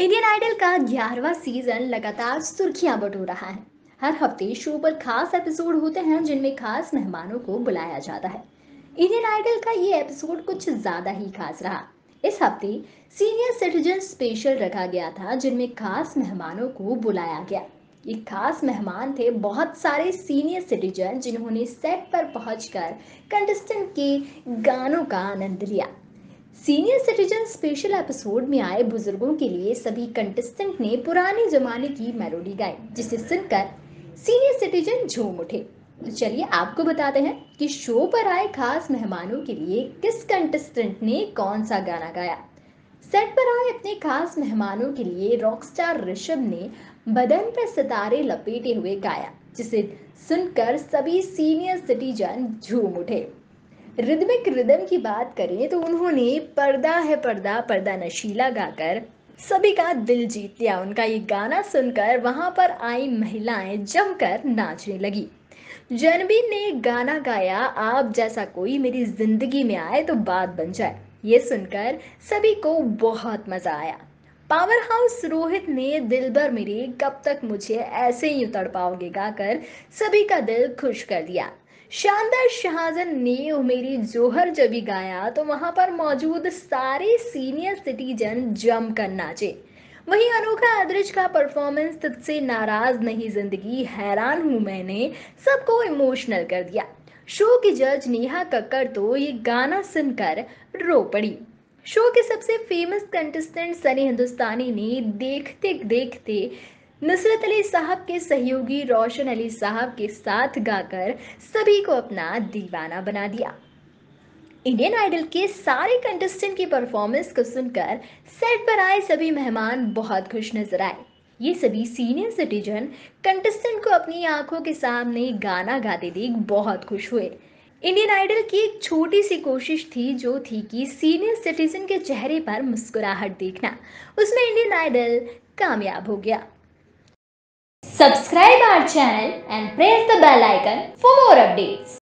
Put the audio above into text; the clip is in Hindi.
इंडियन आइडल का 11वां सीजन लगातार सुर्खियां बटोर रहा है। हर हफ्ते शो पर खास एपिसोड होते हैं जिनमें खास मेहमानों को बुलाया जाता है। इंडियन आइडल का ये एपिसोड कुछ ज्यादा ही खास रहा। इस हफ्ते सीनियर सिटीजन स्पेशल रखा गया था जिनमें खास मेहमानों को बुलाया गया। ये खास मेहमान थे बहुत सारे सीनियर सिटीजन जिन्होंने सेट पर पहुंचकर कंटेस्टेंट के गानों का आनंद लिया। सीनियर सिटीजन स्पेशल एपिसोड में आए बुजुर्गों के लिए सभी कंटेस्टेंट ने पुराने जमाने की मेलोडी गाई, जिसे सुनकर सीनियर सिटीजन झूम उठे। तो चलिए आपको बताते हैं कि शो पर आए खास मेहमानों के लिए किस कंटेस्टेंट ने कौन सा गाना गाया। सेट पर आए अपने खास मेहमानों के लिए रॉकस्टार ऋषभ ने बदन पर सितारे लपेटे हुए गाया, जिसे सुनकर सभी सीनियर सिटीजन झूम उठे। रिदमिक रिदम की बात करें तो उन्होंने पर्दा है पर्दा पर्दा नशीला गाकर सभी का दिल जीत लिया। उनका ये गाना सुनकर वहां पर आई महिलाएं जमकर नाचने लगी। जनबीर ने गाना गाया, आप जैसा कोई मेरी जिंदगी में आए तो बात बन जाए। ये सुनकर सभी को बहुत मजा आया। पावर हाउस रोहित ने दिलबर मेरे कब तक मुझे ऐसे ही तड़पाओगे गाकर सभी का दिल खुश कर दिया। शानदार शाहजहां ने ओ मेरी जोहर जब भी गाया तो वहां पर मौजूद सारे सीनियर सिटीजन जमकर नाचे। वहीं अनोखा अदरिज का परफॉर्मेंस तुझसे नाराज नहीं जिंदगी हैरान हूं मैंने सबको इमोशनल कर दिया। शो की जज नेहा कक्कड़ तो ये गाना सुनकर रो पड़ी। शो के सबसे फेमस कंटेस्टेंट सनी हिंदुस्तानी ने देखते देखते नुसरत अली साहब के सहयोगी रोशन अली साहब के साथ गाकर सभी को अपना दीवाना बना दिया। इंडियन आइडल के सारे कंटेस्टेंट की परफॉर्मेंस को सुनकर सेट पर आए सभी मेहमान बहुत खुश नजर आए। ये सभी सीनियर सिटीजन कंटेस्टेंट को अपनी आंखों के सामने गाना गाते देख बहुत खुश हुए। इंडियन आइडल की एक छोटी सी कोशिश थी जो थी कि सीनियर सिटीजन के चेहरे पर मुस्कुराहट देखना। उसमें इंडियन आइडल कामयाब हो गया। Subscribe our channel and press the bell icon for more updates.